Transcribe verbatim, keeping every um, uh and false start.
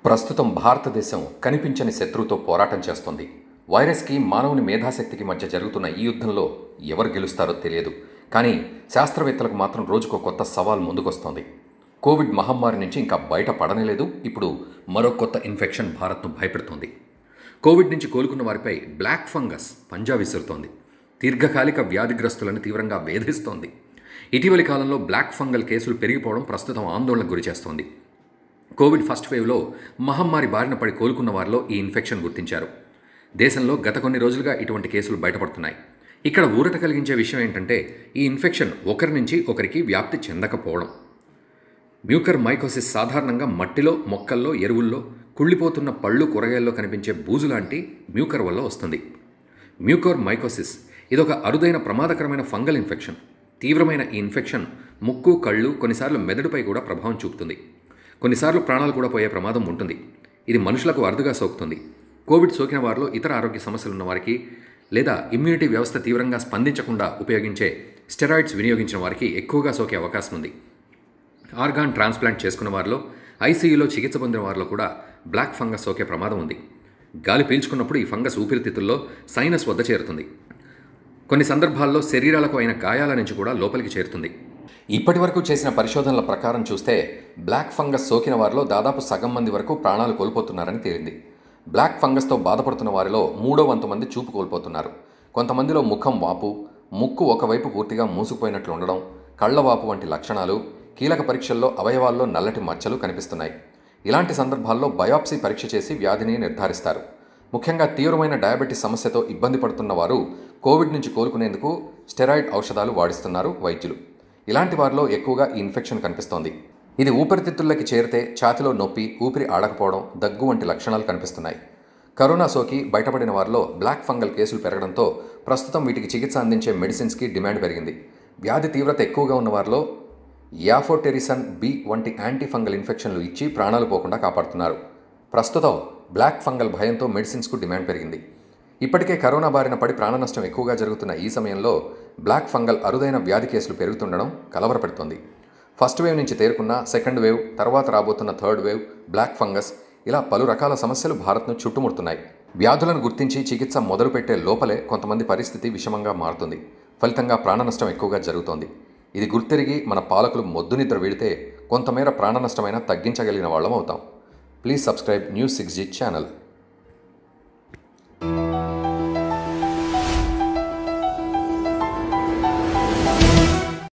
ప్రస్తుతం భారతదేశం కనిపించని శత్రువుతో పోరాటం చేస్తోంది. వైరస్కి మానవుని మేధాశక్తికి మధ్య జరుగుతున్న ఈ యుద్ధంలో ఎవరు గెలుస్తారో తెలియదు. కానీ శాస్త్రవేత్తలకు మాత్రం రోజుకో కొత్త సవాల్ ముందుకొస్తోంది. కోవిడ్ మహమ్మారి నుంచి ఇంకా బయట పడనేలేదు. ఇప్పుడు మరో కొత్త ఇన్ఫెక్షన్ భారత్ను భయపెడుతోంది. కోవిడ్ నుంచి కోలుకున్న వారిపై బ్లాక్ ఫంగస్ పంజా విసురుతోంది. దీర్ఘకాలిక వ్యాధిగ్రస్తులను తీవ్రంగా వేధిస్తోంది. ఇటీవలి కాలంలో బ్లాక్ ఫంగల్ కేసులు పెరిగిపోవడం ప్రస్తుతం ఆందోళనకు గురిచేస్తోంది. కోవిడ్ ఫస్ట్ వేవ్లో మహమ్మారి బారిన పడి కోలుకున్న వారిలో ఈ ఇన్ఫెక్షన్ గుర్తించారు. దేశంలో గత కొన్ని రోజులుగా ఇటువంటి కేసులు బయటపడుతున్నాయి. ఇక్కడ ఊరట కలిగించే విషయం ఏంటంటే ఈ ఇన్ఫెక్షన్ ఒకరి నుంచి ఒకరికి వ్యాప్తి చెందకపోవడం. మ్యూకర్ మైకోసిస్ సాధారణంగా మట్టిలో, మొక్కల్లో, ఎరువుల్లో, కుళ్ళిపోతున్న పళ్ళు, కూరగాయల్లో కనిపించే బూజు లాంటి మ్యూకర్ వల్ల వస్తుంది. మ్యూకర్ మైకోసిస్ ఇదొక అరుదైన ప్రమాదకరమైన ఫంగల్ ఇన్ఫెక్షన్. తీవ్రమైన ఈ ఇన్ఫెక్షన్ ముక్కు, కళ్ళు, కొన్నిసార్లు మెదడుపై కూడా ప్రభావం చూపుతుంది. కొన్నిసార్లు ప్రాణాలు కూడా పోయే ప్రమాదం ఉంటుంది. ఇది మనుషులకు అరుదుగా సోకుతుంది. కోవిడ్ సోకిన వారిలో ఇతర ఆరోగ్య సమస్యలు ఉన్న వారికి లేదా ఇమ్యూనిటీ వ్యవస్థ తీవ్రంగా స్పందించకుండా ఉపయోగించే స్టెరాయిడ్స్ వినియోగించిన వారికి ఎక్కువగా సోకే అవకాశం ఉంది. ఆర్గాన్ ట్రాన్స్ప్లాంట్ చేసుకున్న వారిలో, ఐసీయూలో చికిత్స పొందిన వారిలో కూడా బ్లాక్ ఫంగస్ సోకే ప్రమాదం ఉంది. గాలి పీల్చుకున్నప్పుడు ఈ ఫంగస్ ఊపిరితిత్తుల్లో సైనస్ వద్ద చేరుతుంది. కొన్ని సందర్భాల్లో శరీరాలకు అయిన గాయాల నుంచి కూడా లోపలికి చేరుతుంది. ఇప్పటి వరకు చేసిన పరిశోధనల ప్రకారం చూస్తే బ్లాక్ ఫంగస్ సోకిన వారిలో దాదాపు సగం మంది వరకు ప్రాణాలు కోల్పోతున్నారని తేలింది. బ్లాక్ ఫంగస్తో బాధపడుతున్న వారిలో మూడో వంతు మంది చూపు కోల్పోతున్నారు. కొంతమందిలో ముఖం వాపు, ముక్కు ఒకవైపు పూర్తిగా మూసుకుపోయినట్లు ఉండడం, కళ్ళవాపు వంటి లక్షణాలు, కీలక పరీక్షల్లో అవయవాల్లో నల్లటి మచ్చలు కనిపిస్తున్నాయి. ఇలాంటి సందర్భాల్లో బయాప్సీ పరీక్ష చేసి వ్యాధిని నిర్ధారిస్తారు. ముఖ్యంగా తీవ్రమైన డయాబెటీస్ సమస్యతో ఇబ్బంది పడుతున్న వారు కోవిడ్ నుంచి కోలుకునేందుకు స్టెరాయిడ్ ఔషధాలు వాడిస్తున్నారు వైద్యులు. ఇలాంటి వారిలో ఎక్కువగా ఈ ఇన్ఫెక్షన్ కనిపిస్తోంది. ఇది ఊపిరితిత్తుల్లోకి చేరితే ఛాతిలో నొప్పి, ఊపిరి ఆడకపోవడం, దగ్గు వంటి లక్షణాలు కనిపిస్తున్నాయి. కరోనా సోకి బయటపడిన వారిలో బ్లాక్ ఫంగల్ కేసులు పెరగడంతో ప్రస్తుతం వీటికి చికిత్స అందించే మెడిసిన్స్కి డిమాండ్ పెరిగింది. వ్యాధి తీవ్రత ఎక్కువగా ఉన్న వారిలో యాఫోటెరిసన్ బి వంటి యాంటీ ఫంగల్ ఇన్ఫెక్షన్లు ఇచ్చి ప్రాణాలు పోకుండా కాపాడుతున్నారు. ప్రస్తుతం బ్లాక్ ఫంగల్ భయంతో మెడిసిన్స్కు డిమాండ్ పెరిగింది. ఇప్పటికే కరోనా బారిన పడి ప్రాణ నష్టం ఎక్కువగా జరుగుతున్న ఈ సమయంలో బ్లాక్ ఫంగల్ అరుదైన వ్యాధి కేసులు పెరుగుతుండడం కలవరపెడుతోంది. ఫస్ట్ వేవ్ నుంచి తేరుకున్న సెకండ్ వేవ్, తర్వాత రాబోతున్న థర్డ్ వేవ్, బ్లాక్ ఫంగస్, ఇలా పలు రకాల సమస్యలు భారత్ను చుట్టుముడుతున్నాయి. వ్యాధులను గుర్తించి చికిత్స మొదలుపెట్టే లోపలే కొంతమంది పరిస్థితి విషమంగా మారుతుంది. ఫలితంగా ప్రాణ నష్టం ఎక్కువగా జరుగుతోంది. ఇది గుర్తెరిగి మన పాలకులు మొద్దు నిద్ర వీడితే కొంతమేర ప్రాణ నష్టమైనా తగ్గించగలిగిన వాళ్ళం అవుతాం. Please subscribe news six G channel.